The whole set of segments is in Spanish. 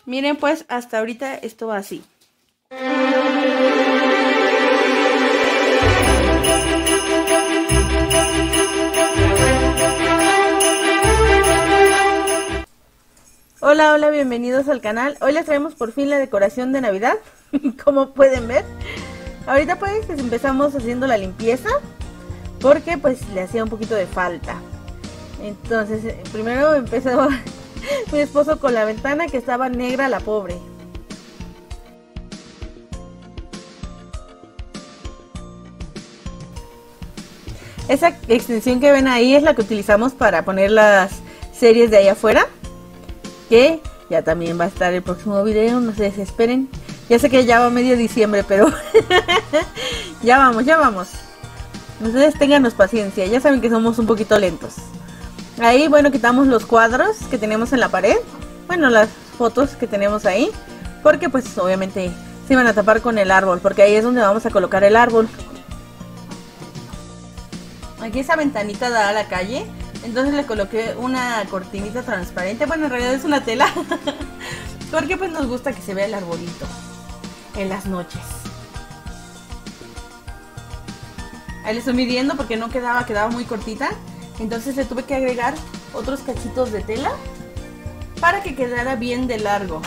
Miren, pues hasta ahorita esto va así. Hola, hola, bienvenidos al canal. Hoy les traemos por fin la decoración de Navidad, como pueden ver. Ahorita pues empezamos haciendo la limpieza, porque pues le hacía un poquito de falta. Entonces primero empezó mi esposo con la ventana que estaba negra, la pobre. Esa extensión que ven ahí es la que utilizamos para poner las series de ahí afuera, que ya también va a estar el próximo video, no se desesperen. Ya sé que ya va medio diciembre, pero ya vamos. Ustedes ténganos paciencia, ya saben que somos un poquito lentos. Ahí, bueno, quitamos los cuadros que tenemos en la pared. Bueno, las fotos que tenemos ahí, porque pues obviamente se van a tapar con el árbol, porque ahí es donde vamos a colocar el árbol. Aquí esa ventanita da a la calle, entonces le coloqué una cortinita transparente. Bueno, en realidad es una tela, porque pues nos gusta que se vea el arbolito en las noches. Ahí le estoy midiendo porque no quedaba muy cortita. Entonces le tuve que agregar otros cachitos de tela para que quedara bien de largo.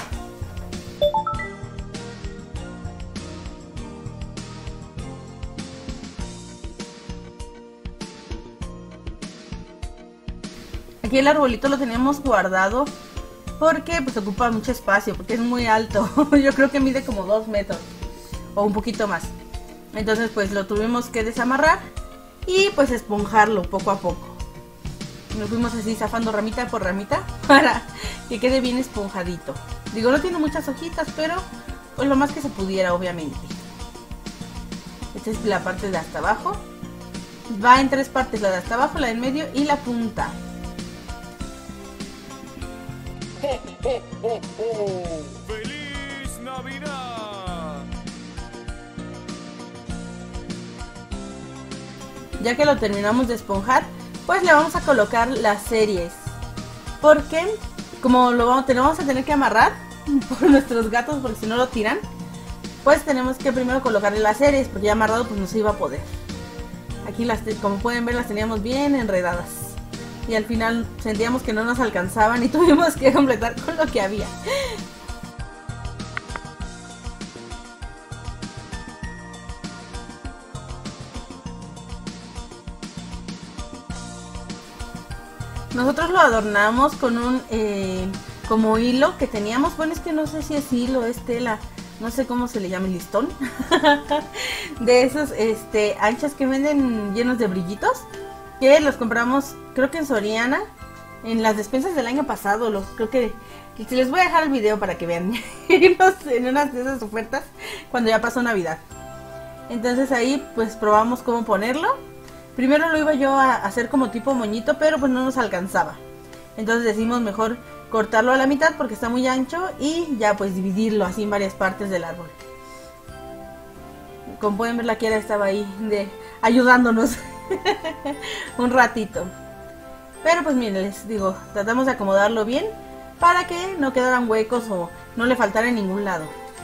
Aquí el arbolito lo tenemos guardado porque pues ocupa mucho espacio, porque es muy alto. Yo creo que mide como 2 metros o un poquito más. Entonces pues lo tuvimos que desamarrar y pues esponjarlo poco a poco. Nos fuimos así zafando ramita por ramita para que quede bien esponjadito. Digo, no tiene muchas hojitas, pero pues lo más que se pudiera, obviamente. Esta es la parte de hasta abajo. Va en 3 partes, la de hasta abajo, la del medio y la punta. ¡Feliz Navidad! Ya que lo terminamos de esponjar, pues le vamos a colocar las series, porque como lo vamos a tener que amarrar por nuestros gatos, porque si no lo tiran, pues tenemos que primero colocarle las series, porque ya amarrado pues no se iba a poder. Aquí como pueden ver, las teníamos bien enredadas y al final sentíamos que no nos alcanzaban y tuvimos que completar con lo que había. Nosotros lo adornamos con un como hilo que teníamos. Bueno, es que no sé si es hilo, es tela, no sé cómo se le llama, el listón. De esos anchas que venden llenos de brillitos, que los compramos creo que en Soriana, en las despensas del año pasado. Creo que les voy a dejar el video para que vean en unas de esas ofertas cuando ya pasó Navidad. Entonces ahí pues probamos cómo ponerlo. Primero lo iba yo a hacer como tipo moñito, pero pues no nos alcanzaba. Entonces decidimos mejor cortarlo a la mitad porque está muy ancho y ya pues dividirlo así en varias partes del árbol. Como pueden ver, la Kiara estaba ahí ayudándonos un ratito. Pero pues miren, les digo, tratamos de acomodarlo bien para que no quedaran huecos o no le faltara en ningún lado.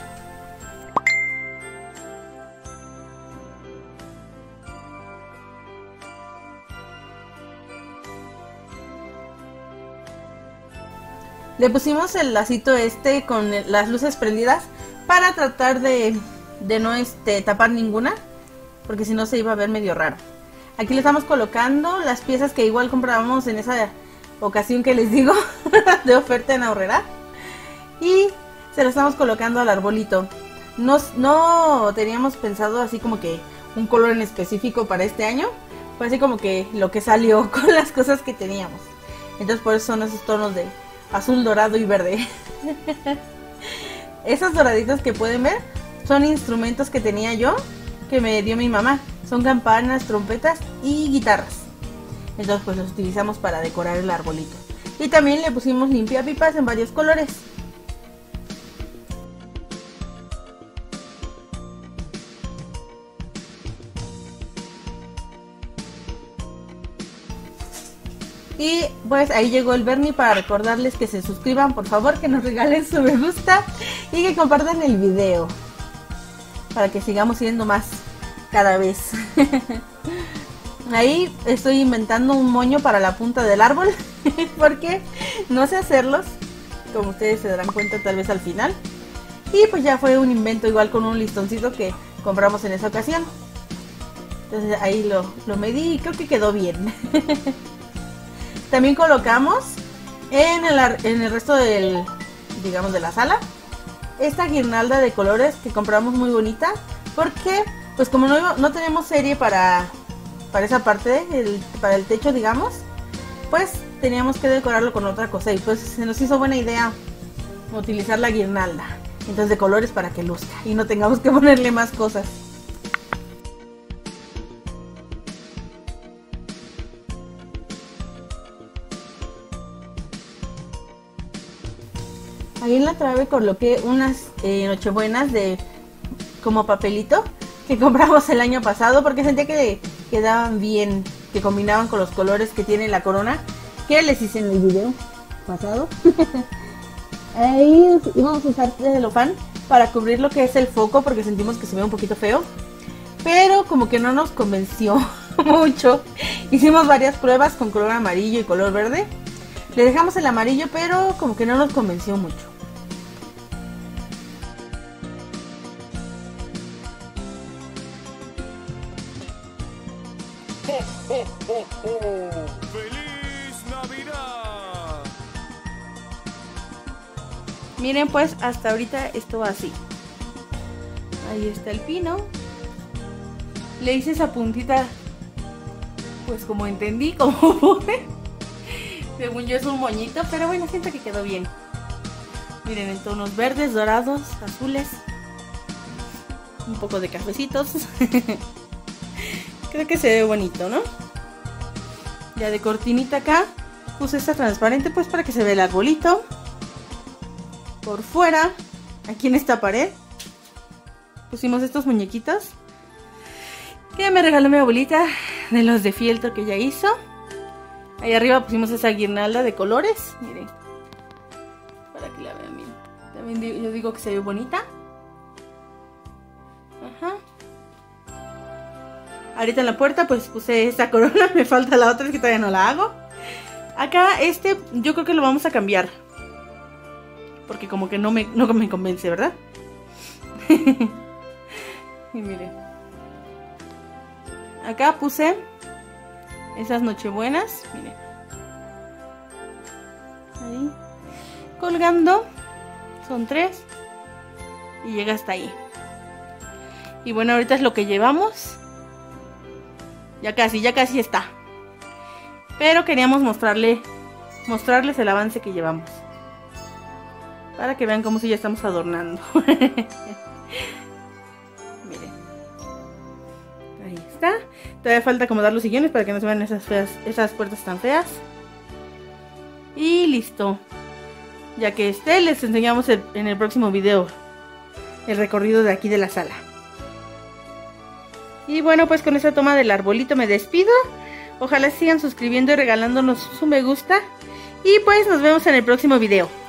Le pusimos el lacito con las luces prendidas para tratar de no tapar ninguna, porque si no se iba a ver medio raro. Aquí le estamos colocando las piezas que igual comprábamos en esa ocasión que les digo de oferta en Aurrera, y se lo estamos colocando al arbolito. No teníamos pensado así como que un color en específico para este año, fue así como que lo que salió con las cosas que teníamos. Entonces por eso son esos tonos de azul, dorado y verde. Esos doraditos que pueden ver son instrumentos que tenía yo, que me dio mi mamá. Son campanas, trompetas y guitarras. Entonces pues los utilizamos para decorar el arbolito. Y también le pusimos limpiapipas en varios colores. Y pues ahí llegó el Bernie para recordarles que se suscriban, por favor, que nos regalen su me gusta y que compartan el video para que sigamos siendo más cada vez. Ahí estoy inventando un moño para la punta del árbol porque no sé hacerlos, como ustedes se darán cuenta tal vez al final. Y pues ya fue un invento igual con un listoncito que compramos en esa ocasión. Entonces ahí lo medí y creo que quedó bien. También colocamos en el resto del, digamos, de la sala esta guirnalda de colores que compramos muy bonita, porque pues como no tenemos serie para esa parte, para el techo, digamos, pues teníamos que decorarlo con otra cosa y pues se nos hizo buena idea utilizar la guirnalda, entonces de colores, para que luzca y no tengamos que ponerle más cosas. Ahí en la trave coloqué unas nochebuenas de como papelito que compramos el año pasado porque sentía que quedaban bien, que combinaban con los colores que tiene la corona que les hice en el video pasado. Ahí íbamos a usar celofán para cubrir lo que es el foco porque sentimos que se ve un poquito feo, pero como que no nos convenció mucho. Hicimos varias pruebas con color amarillo y color verde. Le dejamos el amarillo, pero como que no nos convenció mucho. ¡Feliz Navidad! Miren, pues hasta ahorita esto va así. Ahí está el pino. Le hice esa puntita, pues como entendí, como pude. Según yo es un moñito, pero bueno, siento que quedó bien. Miren, en tonos verdes, dorados, azules, un poco de cafecitos. Creo que se ve bonito, ¿no? Ya de cortinita acá puse esta transparente pues para que se vea el arbolito. Por fuera, aquí en esta pared, pusimos estos muñequitos que me regaló mi abuelita, de los de fieltro que ella hizo. Ahí arriba pusimos esa guirnalda de colores, miren, para que la vean bien. También yo digo que se ve bonita. Ajá. Ahorita en la puerta pues puse esta corona, me falta la otra, es que todavía no la hago. Acá yo creo que lo vamos a cambiar, porque como que no me convence, ¿verdad? Y miren, acá puse esas nochebuenas, miren, ahí colgando, son 3 y llega hasta ahí. Y bueno, ahorita es lo que llevamos. Ya casi está. Pero queríamos mostrarles el avance que llevamos, para que vean cómo si ya estamos adornando. Miren, ahí está. Todavía falta acomodar los sillones para que no se vean esas puertas tan feas. Y listo. Ya que les enseñamos en el próximo video el recorrido de aquí de la sala. Y bueno, pues con esta toma del arbolito me despido. Ojalá sigan suscribiendo y regalándonos su me gusta. Y pues nos vemos en el próximo video.